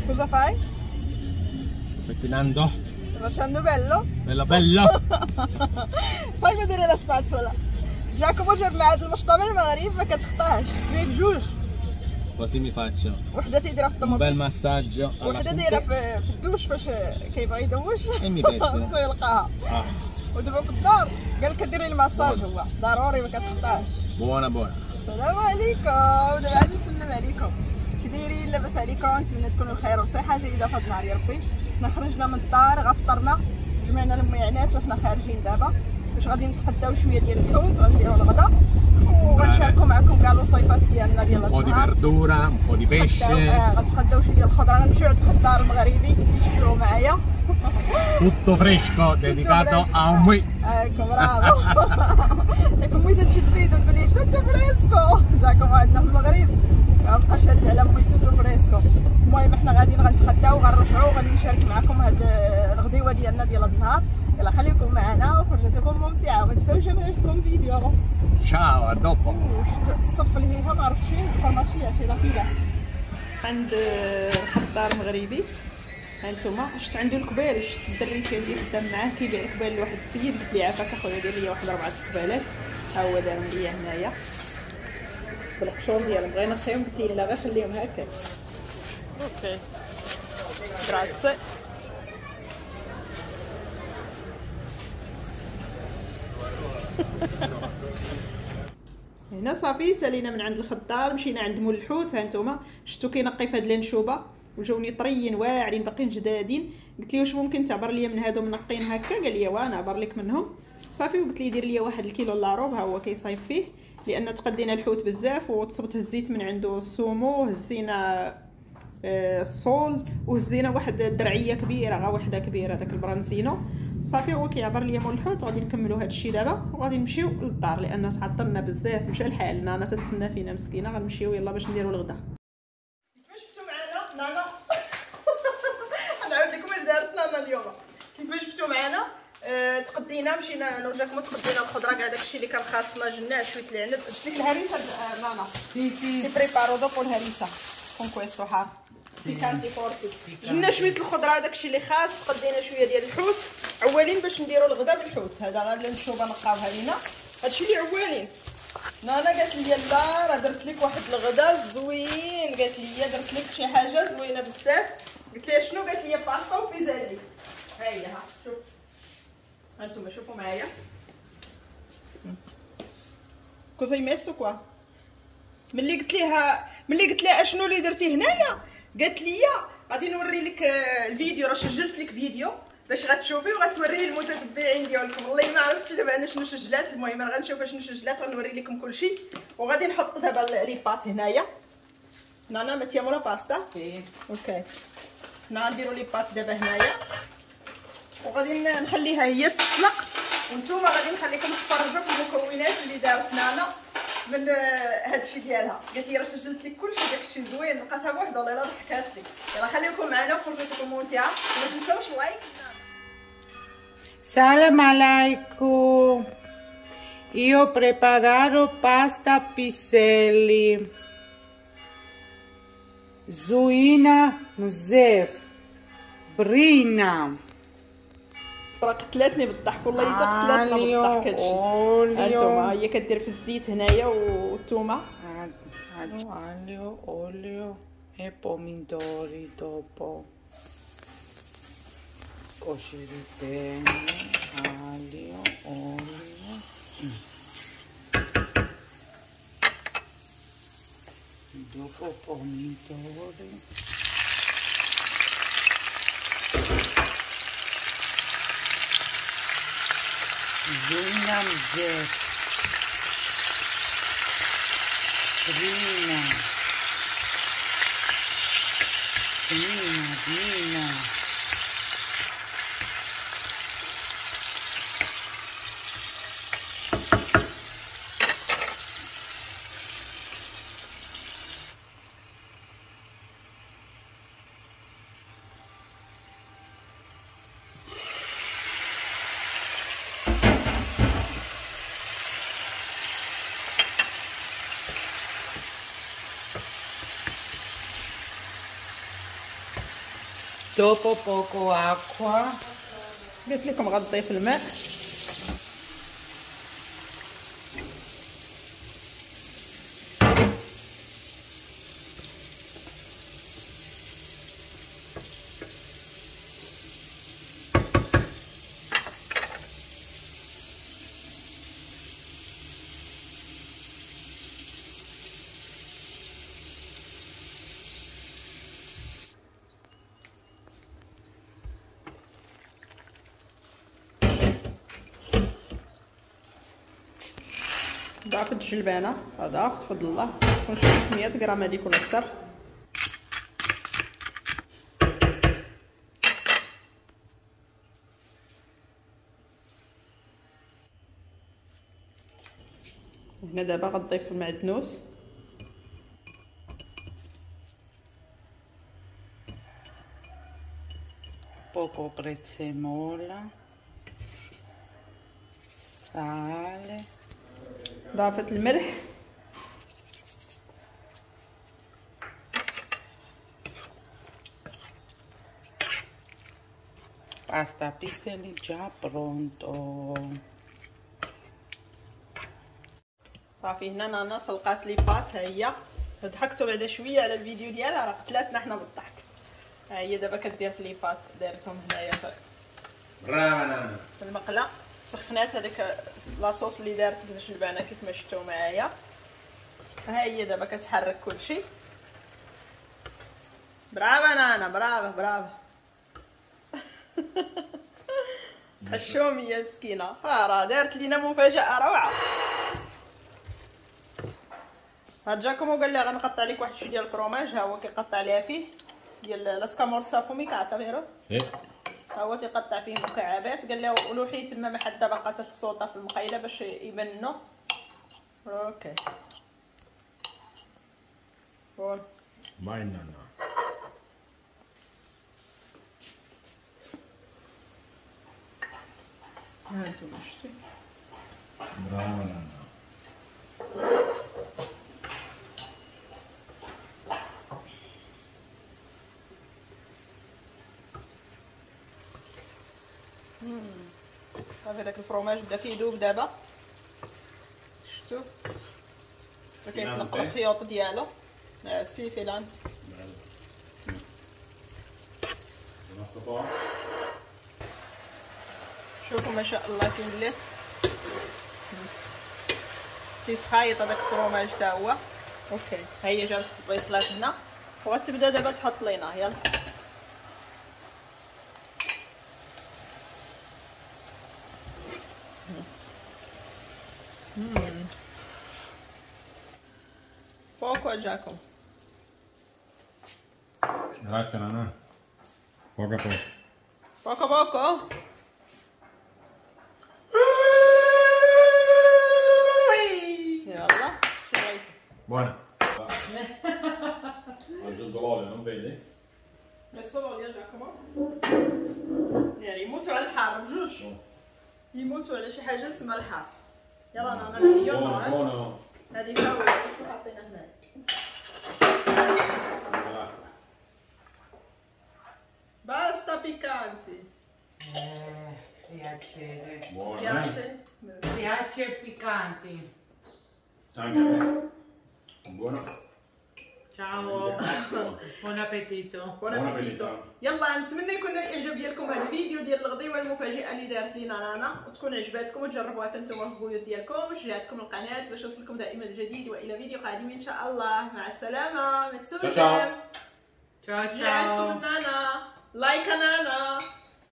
Cosa fai? Sto pettinando. Sto facendo bello? Bello bello. Fai vedere la spazzola. Giacomo جاب معاه المشطه من المغرب ما كتخطاش، جايب جوج. Così mi faccio وحده تيديرها في un الطوموبيل، bel massaggio alla وحده punta دايره في الدوش فاش كيبغي يدوش e mi pezzo. يلقاها. ودابا في الدار قال لك ديري لي ماساج هو ضروري ما كتخطاش. Buona buona. السلام عليكم، دابا غادي نسلم عليكم. كي دايرين؟ لاباس عليكم؟ نتمنى تكونوا بخير وصحه جيده في هذا النهار يا ربي. حنا خرجنا من الدار غفطرنا، جمعنا الميعنات وحنا خارجين دابا باش غادي نتغداو شويه ديال الحوت، غنديروا الغدا وغنشاركوا معكم كاع الوصيفات ديالنا ديال Un po' di النهار. verdura, un po' di pesce. غنتغداو شويه الخضره، غنمشيو عند الخضار المغربي شفتوه معايا. Tutto fresco, dedicato a un mui. ايكو برافو. ياك امي تمشي الفيديو تقول لي توتو فريسكو. جاكم عندنا في المغرب ما بقاش هاد على امي توتو فريسكو. المهم حنا غاديين غنتغداو وغنرجعو وغادي نشارك معكم هاد الغديوه ديالنا ديال هاد النهار. يلا خليكم معنا وخرجتكم ممتعه وما تنساوش ما يعجبكم الفيديو. Ciao, a dopo. الصف الهيها ما عرفتش فين الفرماسيه شي لاكيله عند الخضار المغربي. هانتوما شفت عنده الكبال، شفت الدري كيدير خدام معاه كيبيع الكبال لواحد السيد، قلت ليه عافاك اخويا دير لي واحد 4 كبالات، ها هو دارهم ليا هنايا بالقشور ديالهم. بغينا نخيهم قلت ليه لا غير خليهم هكا. اوكي غراسي. هنا صافي سالينا من عند الخضار، مشينا عند مول الحوت. هانتوما شفتو كينقي في هاد الانشوبه وجاوني طريين واعرين باقيين جدادين. قلت ليه واش ممكن تعبر ليا من هادو منقين هكا؟ قال لي وانا عبر لك منهم صافي. وقلت ليه دير ليا واحد الكيلو لاروب، ها هو كيصايب فيه لان تقدينا الحوت بزاف وتصبت هزيت من عنده السومو، هزينا الصول وهزينا واحد الدرعيه كبيره، غا وحده كبيره داك البرانزينو. صافي هو كيعبر ليا مول الحوت. غادي نكملوا هذا الشيء دابا وغادي نمشيو للدار لان تعطلنا بزاف، مشى الحال. نانا تتسنى فينا مسكينه. غنمشيو يلا باش نديروا الغدا. كيفاش شفتوا معنا نانا؟ غنعاود لكم اش دارت نانا اليوم. كيفاش شفتوا معنا تقدينا، مشينا انا وجاكم تقدينا الخضره كاع داكشي اللي كان خاصنا. جنا شويه العنب، شفت ديك الهريسه نانا كي بريبارو دوبو الهريسه كون كويستو حار بيكانتي فورتي. جبنا شويه الخضره داكشي اللي خاص، قدينا شويه ديال الحوت عوالين باش نديروا الغدا بالحوت. هذا غير النشوبه نقاوها لينا، هادشي اللي عوالين. نانا قالت لي لا راه درت لك واحد الغدا زوين، قالت لي درت لك شي حاجه زوينه بزاف. قلت لها شنو؟ قالت لي باستا وبيزالي. ها هي ها شوف هانتوما شوفوا معايا كوزا يمسو كوا. ملي قلت لها اشنو اللي درتي هنايا، قالت لي غادي نوري لك الفيديو، راه سجلت لك فيديو باش غتشوفي وغتوريه للمتتبعين ديالكم. والله ما عرفتش دابا انا شنو سجلات. المهم انا غنشوف شنو سجلات غنوري لكم كلشي. وغادي نحط دابا لي بات هنايا. نانا mettiamo la pasta اوكي. حنا غنديروا لي بات دابا هنايا وغادي نخليها هي تسلق وانتوما غادي نخليكم تفرجوا في المكونات اللي دارت نانا من هادشي ديالها. قالت لي راه سجلت لك كلشي داكشي زوين، لقاتها بوحدها والله الا ضحكات لي. يلا خليكم معنا وفرجتكم ممتعه وما تنساوش لايك. Salam alaikum. Io ho preparato pasta piselli. Zuina mzef. Brina. راه قتلاتني بالضحك والله حتى قتلاتنا بالضحك هادشي. هانتوما هي كدير في الزيت هنايا والثومه. Aglio, olio e pomidori dopo. Cuocere bene, aglio, olio. Dopo pomidori. Zina mzef. Brina. Brina. Dopo poco acqua. قلت لكم غنضيف الماء. ضعفت الجلبانه، ضعفت بفضل الله، تكون شي 300 غرام هذيك ولا اكثر. هنا دابا غنضيف المعدنوس. Poco prezzemolo. Sale. ضافت الملح. Pasta piselli già pronto. صافي هنا نانا سلقات لي بات. ها هي ضحكتوا بعدا شويه على الفيديو ديالها، راه قتلاتنا حنا بالضحك. ها هي دابا كدير في لي بات، دارتهم هنايا في المقله. سخنات هذيك لاصوص اللي دارت بالجلبانه كيف ما شفتوا معايا. ها هي دابا كتحرك كلشي. برافو نانا، برافو برافو. حشوميه مسكينه، راه دارت لينا مفاجاه روعه. ها جاكم وقال لي غنقطع لك واحد شويه ديال الفرomage. ها هو كيقطع ليها فيه ديال لاسكامورزا فوميكاتا فيرو. ها هو تيقطع فيه مكعبات. قال لي ولوحي تما ما حدا باقا تتصوطا في المخيله باش يبنوا. اوكي بون باين نانا. ها انتم شتي. برافو نانا. صافي داك الفرomage بدا كيذوب دابا، شفتو بدا كيتنقل الخيوط ديالو. سي فيلانت. شوفوا ما شاء الله كي ولات تيتخايط هذاك الفرomage حتى هو. اوكي ها هي جابت البيصلات هنا وغتبدا دابا تحط لينا. يلا poco Giacomo. Grazie nana. Poco a poco. Poco poco. Yalla. Buona. Ho aggiunto l'olio, non vedi? Messo l'olio Giacomo. يعني يموتوا على الحار بجوج. يموتوا على شي حاجه اسمها الحار. يلا نانا نحيو النار. Buono. هذيك هو شنو حطينا هنا. Basta piccante. Piacere. Buono. Piace? Piace piccanti. Anche a me. Buono. Ciao. Buon appetito. بون ابيتيتو. يلا نتمنى يكون نال الاعجاب ديالكم هذا الفيديو ديال الغديوه المفاجئه اللي دارت لينا رانا، وتكون عجباتكم وتجربوها حتى نتوما في البيوت ديالكم، وشجعتكم القناه باش يوصلكم دائما الجديد. والى فيديو قادم ان شاء الله. مع السلامه. ما تنسوش. Ciao ciao.